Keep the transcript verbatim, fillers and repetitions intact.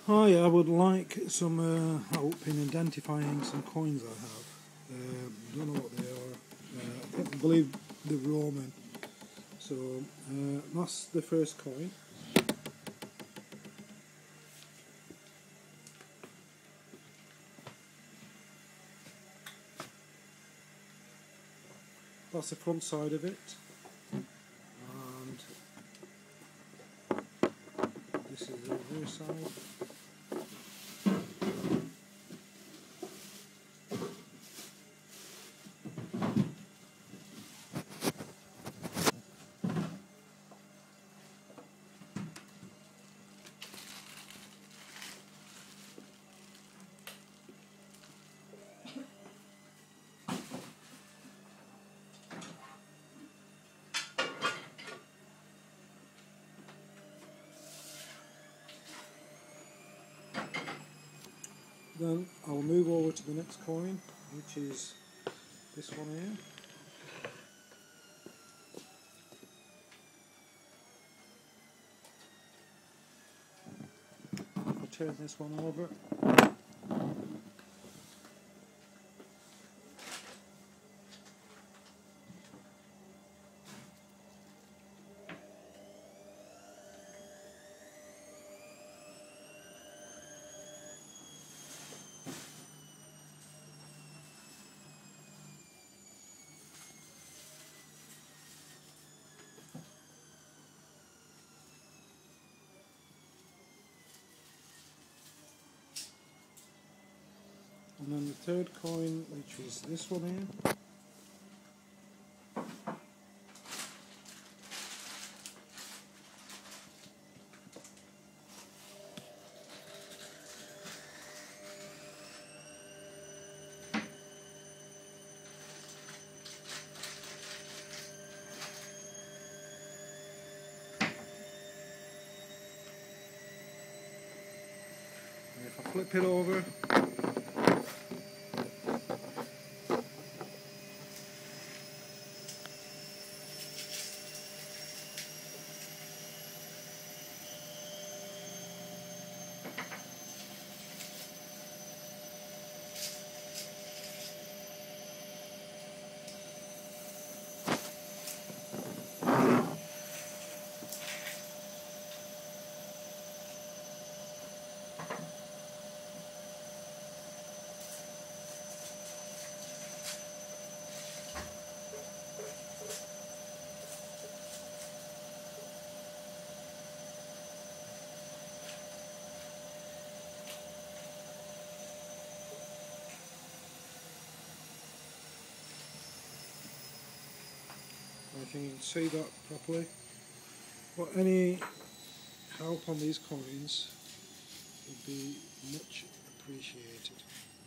Hi, I would like some uh, help in identifying some coins I have. Uh, don't know what they are. Uh, I think, I believe they're Roman. So uh, that's the first coin. That's the front side of it. And this is the reverse side. Then I'll move over to the next coin, which is this one here. I'll turn this one over. And then the third coin, which is this one here. And if I flip it over, I think you can see that properly. But any help on these coins would be much appreciated.